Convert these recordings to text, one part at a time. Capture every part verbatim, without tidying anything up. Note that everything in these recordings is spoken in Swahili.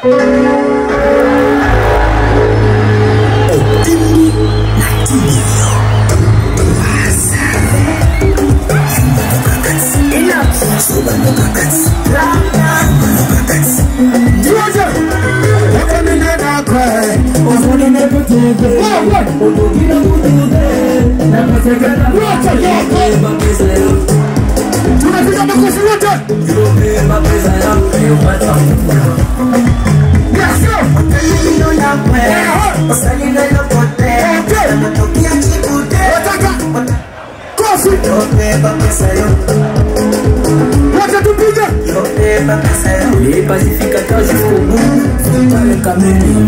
Les pacificateurs jusqu'au bout, pas le caméléon.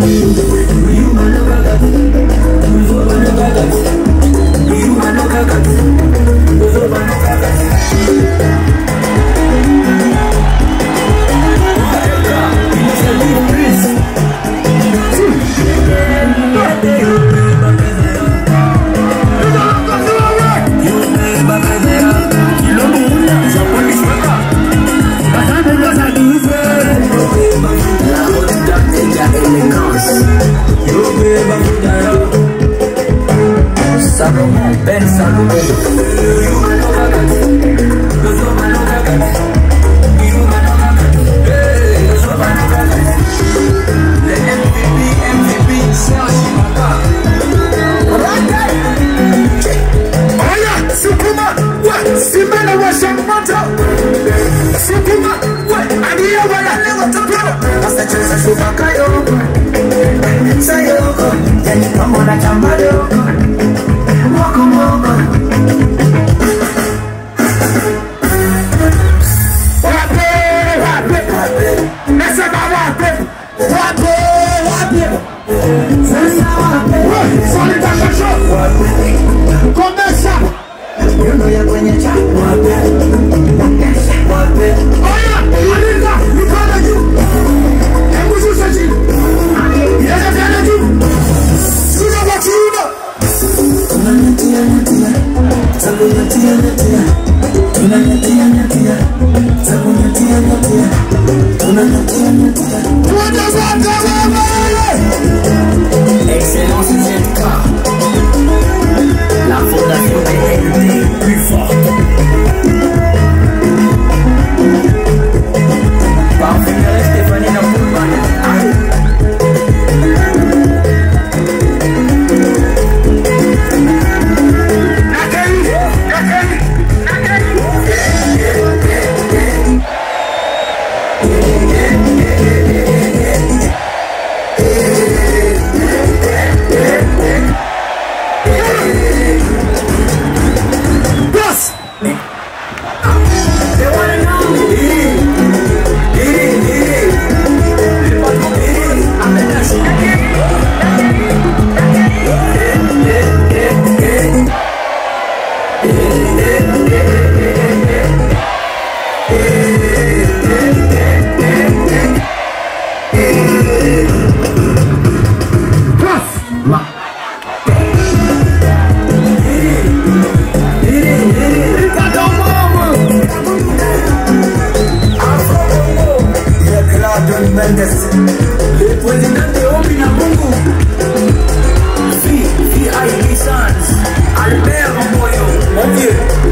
Salomon, Ben Salomon. Le M V P, M V P, Serge Ibaka. Oya, Sukuma, ouais, Simena wa Shamata. Sukuma, ouais, Adia wala lewa tapio. Hasta cheza Shubaka yoko. Sayoko, yani pamoja chambado. Excellence Z K, la fondation est élevée plus forte. Parfumerie Stéphanie Napoulman. Le président de Obina Mungu, V I P Sons, Albert Mboyo, mon vieux.